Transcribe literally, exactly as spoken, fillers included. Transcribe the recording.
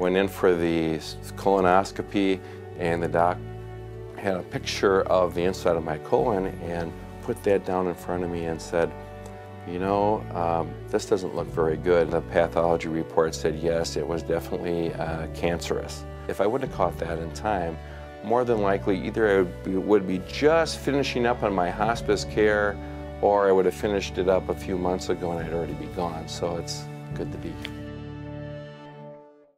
Went in for the colonoscopy, and the doc had a picture of the inside of my colon and put that down in front of me and said, you know, um, this doesn't look very good. The pathology report said yes, it was definitely uh, cancerous. If I wouldn't have caught that in time, more than likely either I would be, would be just finishing up on my hospice care, or I would have finished it up a few months ago and I'd already be gone. So it's good to be